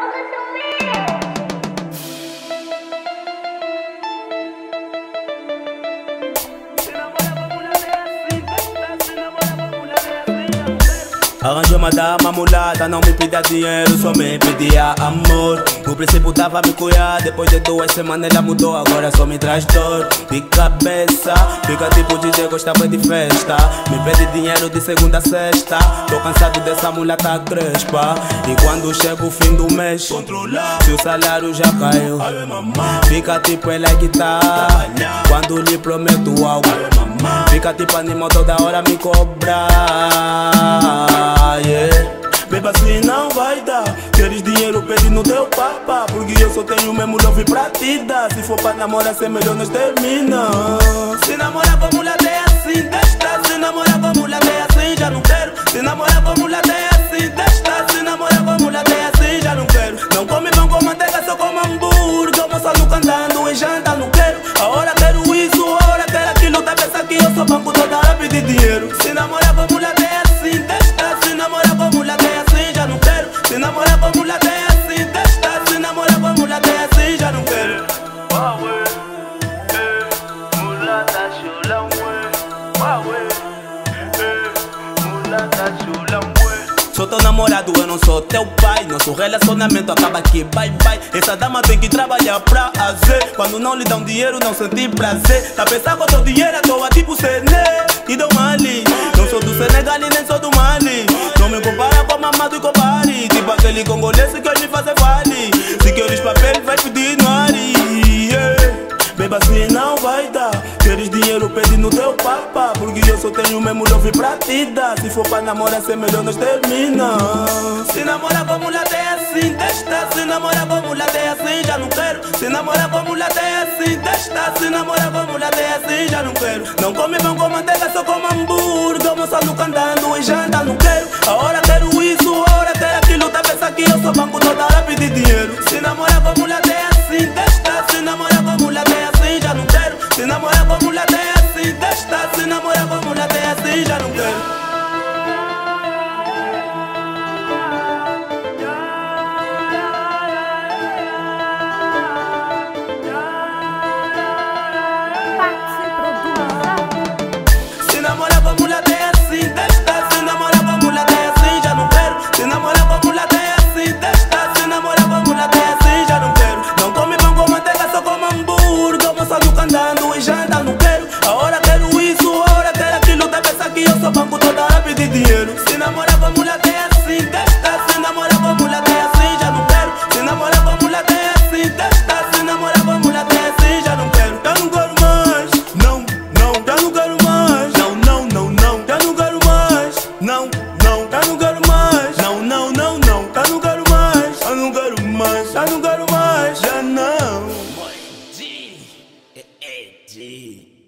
Arranjou uma dama mulata, não me pedia dinheiro, só me pedia amor. No princípio tava me cuidar, depois de 2 semanas ela mudou, agora só me traz dor de cabeça. Fica tipo DJ, gostava de festa, me pede dinheiro de segunda a sexta. Tô cansado dessa mulata crespa, e quando chega o fim do mês, se o salário já caiu, fica tipo ela que tá. Quando lhe prometo algo, fica tipo animal toda hora me cobrar. Beba, assim não vai dar. Queres dinheiro, pede no teu papá, porque eu só tenho mesmo love pra te dar. Se for pra namorar, ser melhor nós termina. Se namorar com mulher é assim, deixa. Se namorar com mulher é assim, já não quero. Se namorar com mulher é assim, deixa. Se namorar com mulher é assim, já não quero. Não come pão com manteiga, só com hambúrguer. Almoço no cantando e janta, não quero. A hora quero isso, a hora quero aquilo. Tá pensando que eu sou banco toda hora pedir dinheiro. Se namorar com mulher é assim, deixa. Se namorar com mulher é assim, já não quero. Se namorar com mulher é assim, deixa. Se namorar com mulher é assim, já não quero. Mulata chulão, mulata chulão. Sou teu namorado, eu não sou teu pai. Nosso relacionamento acaba aqui, bye bye. Essa dama tem que trabalhar pra fazer. Quando não lhe dão dinheiro, não senti prazer. Tá pensando com teu dinheiro à toa, tipo Sené e dou Mali. Não sou do Senegal e nem sou do Mali. Não me compara com Mamado e Compari. Tipo aquele congolês que quer me fazer vale. Se queres papel, vai pedir no Ari. Beba, assim não vai dar. Queres dinheiro, pede no teu papá, porque eu só tenho mesmo love pra te dar. Se for pra namorar, ser melhor nós termina. Se namorar com mulher é assim, deixa. Se namorar com mulher é assim, já não quero. Se namorar com mulher é assim, deixa. Se namorar com mulher é assim, já não quero. Não come pão com manteiga, só com hambúrguer. Almoço no cantando e janta, não quero. A hora quero isso, a hora quero aquilo. Tá pensando que eu sou banco toda hora pedir dinheiro. Se namorar com mulher é assim, deixa. Se namorar com mulher é assim, já não quero. Se namorar com mulher é assim, deixa. Se namorar com mulher é assim, já não quero. Se namorar com mulher é assim, deixa. Se namorar com mulher é assim, já não quero. Se namorar com mulher é assim, deixa. Se namorar com mulher é assim, já não quero. Não come pão com manteiga, só com hambúrguer. Almoço no cantando e janta, não quero. A hora quero isso, a hora quero aquilo. Tá pensando que eu sou banco toda hora pedir dinheiro. Se namorar com mulher é assim, deixa. Se namorar com mulher é assim, já não quero. Se namorar com mulher é assim, deixa. Se namorar com mulher é assim, já não quero. Já não quero mais, não, não, já não quero mais. Não, não, não, não, já não quero mais. Não, não, já não quero mais. Não, não, não, não, já não quero mais. Já não quero mais, já não quero mais. Já não. G.